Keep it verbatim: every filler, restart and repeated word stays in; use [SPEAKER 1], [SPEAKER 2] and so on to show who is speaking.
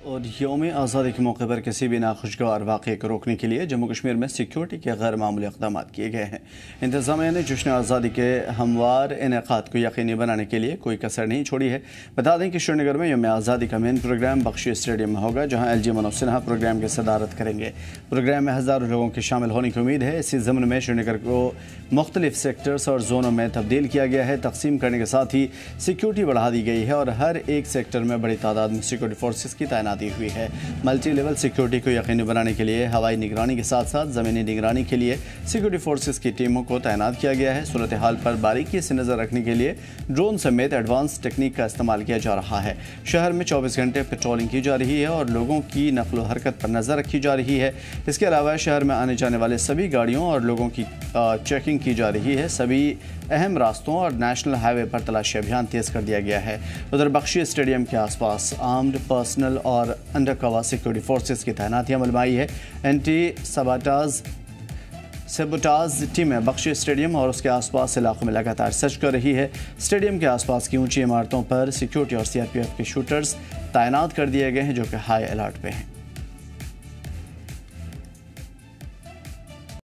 [SPEAKER 1] اور یوم آزادی کے موقع پر کسی بھی ناخوشگوار واقعے کو روکنے کے لیے جموں کشمیر میں سیکیورٹی کے غیر معمولی اقدامات کیے گئے ہیں۔ انتظامیہ نے جشن آزادی کے ہموار انعقاد کو یقینی بنانے کے لیے کوئی کسر نہیں چھوڑی ہے۔ بتا دیں کہ شری نگر میں یوم آزادی کا مین پروگرام بخشی اسٹیڈیم میں ہوگا، جہاں L G Manoj Sinha program کی صدارت کریں گے۔ پروگرام میں ہزاروں لوگوں کے شامل ہونے کی امید ہے۔ اسی ضمن میں شری نگر کو مختلف سیکٹرز اور زونوں میں تبدیل کیا گیا ہے۔ تقسیم کرنے کے ساتھ ہی سیکیورٹی بڑھا دی گئی ہے اور ہر ایک سیکٹر میں بڑی تعداد میں سیکیورٹی فورسز کی تعیناتی ہوئی ہے۔ ملٹی لیول سیکیورٹی کو یقینی بنانے کے لیے ہوائی نگرانی کے ساتھ ساتھ زمینی نگرانی کے لیے سیکیورٹی فورسز کی ٹیموں کو تعینات کیا گیا ہے۔ صورتحال پر باریکی سے نظر رکھنے کے لیے ڈرون سمیت ایڈوانس ٹیکنیک کا استعمال کیا جا رہا ہے۔ شہر میں چوبیس گھنٹے پیٹرولنگ کی جا رہی ہے اور لوگوں کی نقل و حرکت پر نظر رکھی جا رہی ہے۔ اس کے علاوہ شہر میں آنے جانے والے سبھی گاڑیوں اور لوگوں کی چیکنگ کی جا رہی ہے۔ سبھی اہم راستوں اور نیشنل ہائی وے پر تلاشی ابھیان تیز کر دیا گیا ہے۔ ادھر بخشی اسٹیڈیم کے آس پاس آرمڈ پرسنل اور انڈر کور سیکیورٹی فورسز کی تعیناتی عمل میں آئی ہے۔ اینٹی سباٹاز سیبوٹاز ٹیمیں بخشی اسٹیڈیم اور اس کے آس پاس علاقوں میں لگاتار سرچ کر رہی ہے۔ اسٹیڈیم کے آس پاس کی اونچی عمارتوں پر سیکیورٹی اور سی آر پی ایف کے شوٹرز تعینات کر دیے گئے ہیں، جو کہ ہائی الرٹ پہ ہیں۔